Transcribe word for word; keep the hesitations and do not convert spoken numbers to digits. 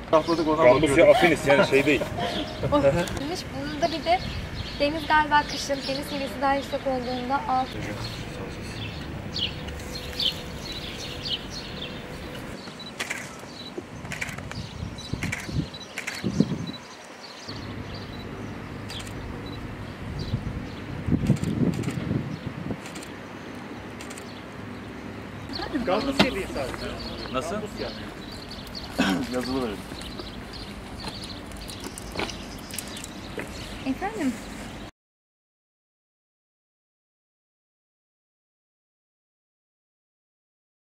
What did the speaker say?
Atladık ona Gambusya afiniz yani şey değil. Burada bir de deniz galiba kışın deniz seviyesi daha yüksek olduğunda alt. Gambusya değil sadece. Nasıl? Gambusya. Yazılı verin. Efendim?